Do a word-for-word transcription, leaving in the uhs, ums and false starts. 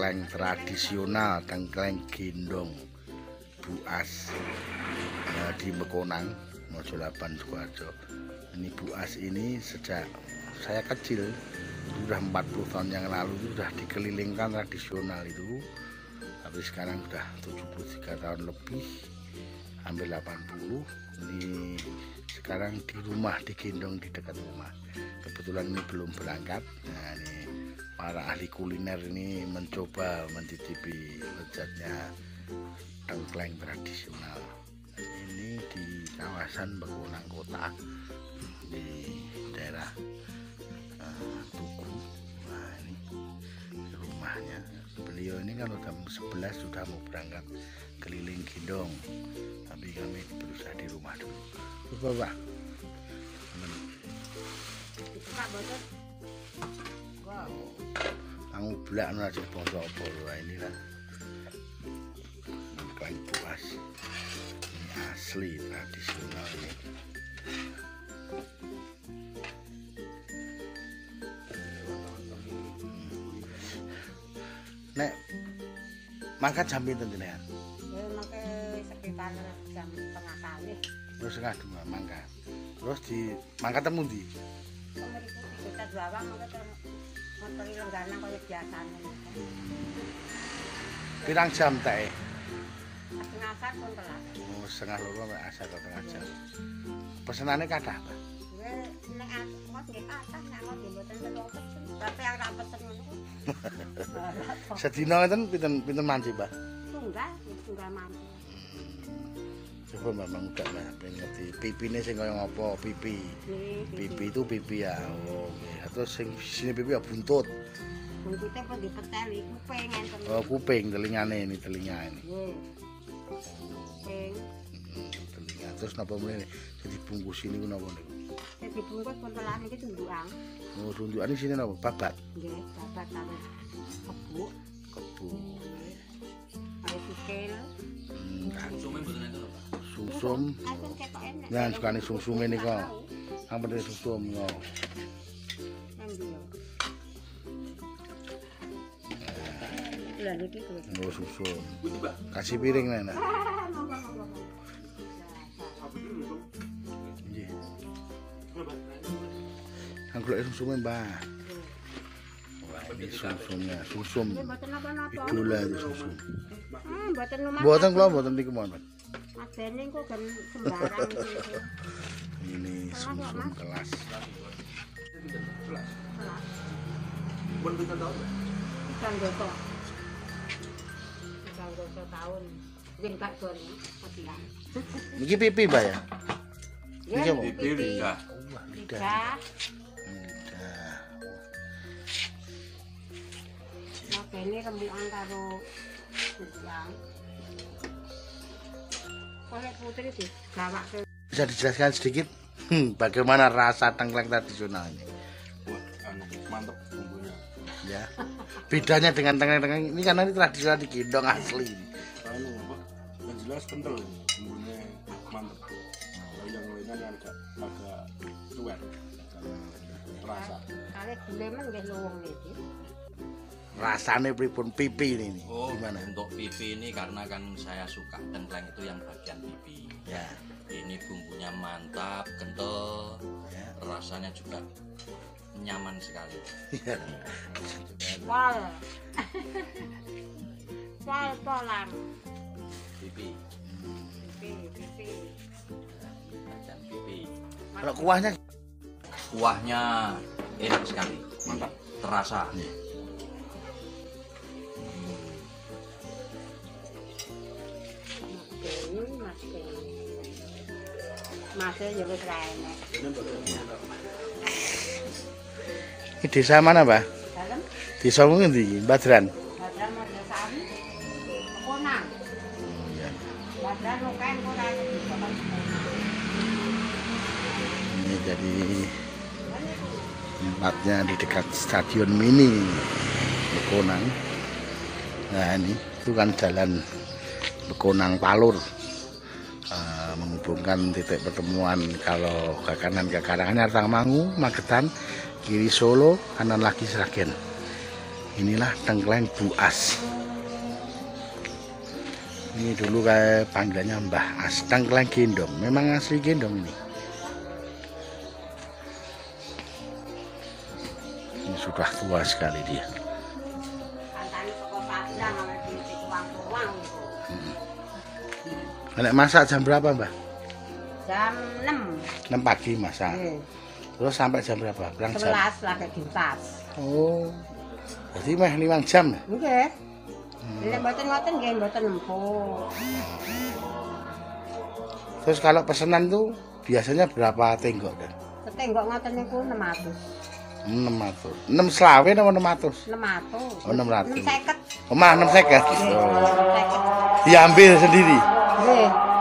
tengkleng tradisional, tengkleng gendong Buas ya, di Mekonang, Mojolaban, Sukoharjo. Ini Buas ini sejak saya kecil, sudah empat puluh tahun yang lalu itu sudah dikelilingkan tradisional itu. Tapi sekarang sudah tujuh puluh tiga tahun lebih, hampir delapan puluh. Ini sekarang di rumah, digendong di dekat rumah. Kebetulan ini belum berangkat. Nah, ini para ahli kuliner ini mencoba mencicipi lezatnya tengkleng tradisional. Ini di kawasan Mekonang Kota, di daerah uh, Tugu. Nah, ini rumahnya. Beliau ini kan udah sebelas sudah mau berangkat keliling gendong, tapi kami berusaha di rumah dulu. Coba Pak. Wow. Aku belak nasi bongso apa ini lah. Tengkleng Buas. Ini asli tradisional ini. Nek mangkat jam pinten jenengan? Ya mangke sekitar jam setengah kali. Terus setengah dua mangkat. Terus di mangkat temu ndi? Mriku kita Bawang mangke motor lenggana kaya biasane. Pirang jam teh? Setengah asar pun telat. Oh, setengah loro mek asar setengah jam. Pesenane kathah, Pak? Ya nek aku nggih kathah nek nggih mboten telung pesen. Tapi yang ra pesen ngono. Sedina enten pinten pinten manci, Pak? Tunggal, tunggal mampu. Coba memang udah lah, pengen ngerti pipine sing kaya ngopo, pipi. Pipi itu pipi ya. Oh, nggih. Terus sing sini pipi ya buntut. Buntute kok dipeteli kuping enten. Oh, kuping, telingane ini telinga ini. Nggih. Kuping. Hmm, telinga. Terus napa meneh jadi bungkus ini ku napa niku? Sing dibungkus pun telah niki tundukan. Oh, tundukan ini sini napa? Babat. Nggih, babat karo kebu. Kebu. Karo sikil. Hmm, Susume mboten enten, Pak. susum. Aku ketok enak. Nah, sukane susume nika. Yang penting susum yo. Nang ndi yo? Lah niki kok. Oh, susum. Pundi, Pak? Kasih piring Nana. Ah, monggo-monggo. Nggih. Kan golek susume, Mbah. Wah, ini susumnya, susum. Nggih mboten napa-napa. Idola itu susum. Hmm, mboten lumayan. Mboten kula mboten niku mawon. Adene kok kan sembarang iki. Ini susum kelas. Kelas. Pun pinten taun, Pak? Ikan goso. Ikan goso tahun. Nggih gak don petian. Niki pipi, Mbak ya? Nggih, apa? Pipi lidah. Wah, lidah. Lidah. Makene rembukan karo yang. Oleh putri sih, gawake. Bisa dijelaskan sedikit hmm, bagaimana rasa tengkleng tradisional ini? Wah, anu mantep bumbunya. Ya. Bedanya dengan tengkleng-tengkleng ini karena ini tradisional digendong asli. Anu apa? Yang jelas kental ini. Bumbunya mantep. Kalau yang lainnya yang agak agak cuek. Terasa. Kali gule men nggih luwung niki. Rasanya pripun pipi ini? Oh, Gimana? untuk pipi ini karena kan saya suka tengkleng itu yang bagian pipi. Ya. Ini bumbunya mantap, kental, Ya. rasanya juga nyaman sekali. Pol. Pol polan. Pipi, Pipi, pipi. bagian pipi. Kalau kuahnya Kuahnya enak sekali, Mantap. terasa. Mas Masnya ya wis ra enak. ini desa mana, Pak? Dalem Desa mungkin di Badran. Badran Mas Sami. Mekonang. Ya. Badran Loken kok ra Ini jadi tempatnya di dekat Stadion Mini Mekonang. Nah, ini itu kan jalan Mekonang Palur. Uh, menghubungkan titik pertemuan kalau ke kanan ke Karanganyar, Tangmangu, Magetan, kiri Solo, kanan lagi Sragen. Inilah tengkleng Buas. Ini dulu kayak panggilannya Mbah As, tengkleng gendong. Memang asli gendong ini. Ini sudah tua sekali dia. Nek masak jam berapa, Mbah? Jam enam. enam pagi masak. Eh, Terus sampai jam berapa? Berang jam. sebelas lagi diutas. Oh. Jadi meh lima jam ya? Nggih. Nek mboten-mboten nggih mboten empuk. Terus kalau pesanan tuh biasanya berapa tenggok kan? Setenggok ngoten niku enam ratus. enam ratus. enam selawe apa enam ratus? enam ratus. Oh, enam ratus. enam seket. Omah enam seket. Nggih, Oh. enam seket. Diambil sendiri. Nggih.